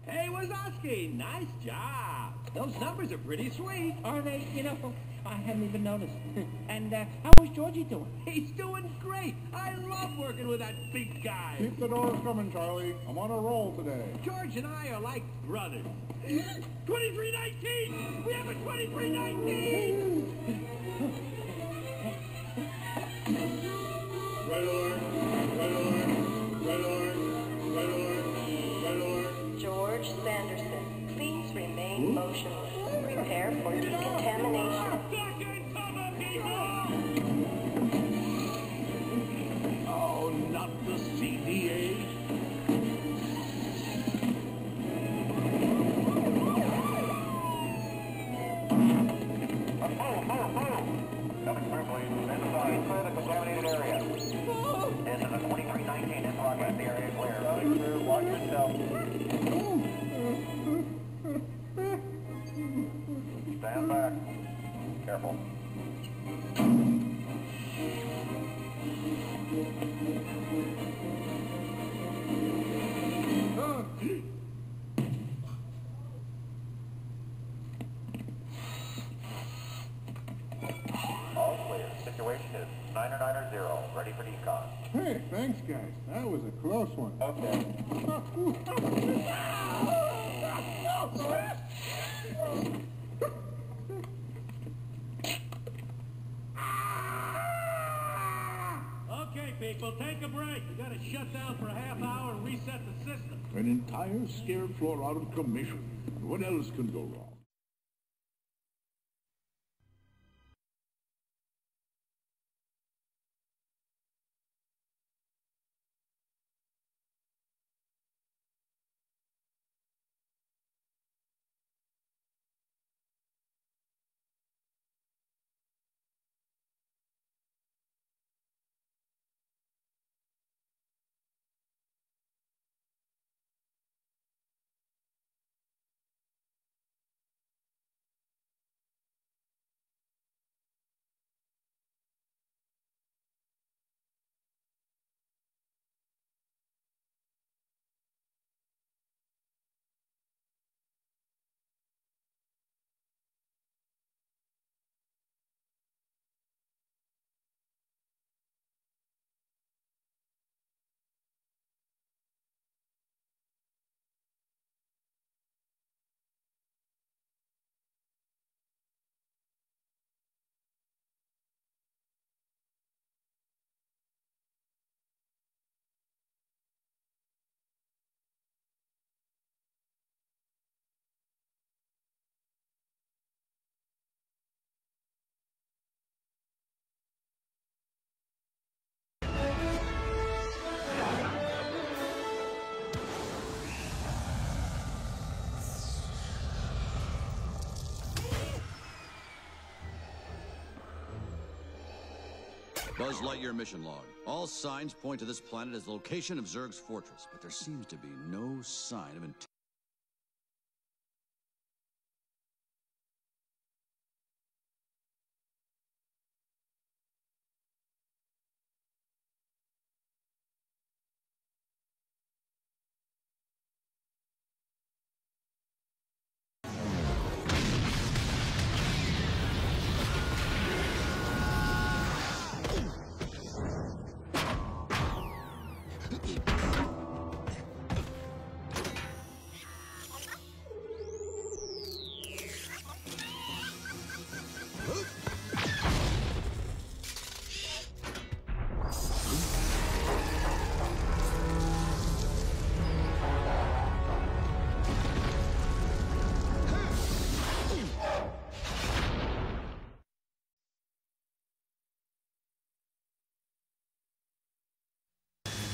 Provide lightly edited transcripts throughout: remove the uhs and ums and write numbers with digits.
Hey, Wazowski, nice job. Those numbers are pretty sweet. Are they? You know, I hadn't even noticed. And how was Georgie doing? He's doing great. I love working with that big guy. Keep the doors coming, Charlie. I'm on a roll today. George and I are like brothers. 2319! We have a 2319! Red alert, red alert, red alert, red alert, red alert. George Sanderson, please remain motionless. Prepare for decontamination. Oh, not the CDA. Coming through, please. Inside, clear the contaminated area. This is a 2319 in progress. The area clear. Coming through, watch yourself. Stand back. Careful. All clear. Situation is 990, ready for decon. Hey, thanks, guys. That was a close one. Okay. Okay, people, take a break. We gotta shut down for a half hour and reset the system. An entire scared floor out of commission. What else can go wrong? Buzz Lightyear mission log. All signs point to this planet as the location of Zurg's fortress, but there seems to be no sign of intent.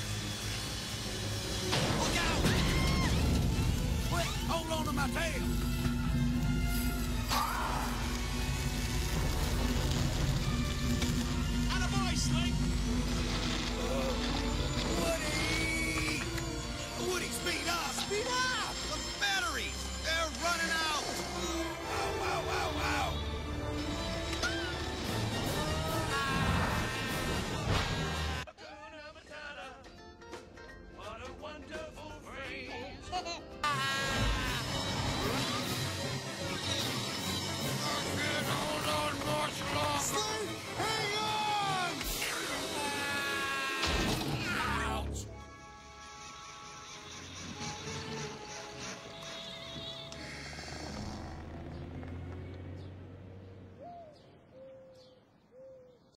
Hold on to my tail!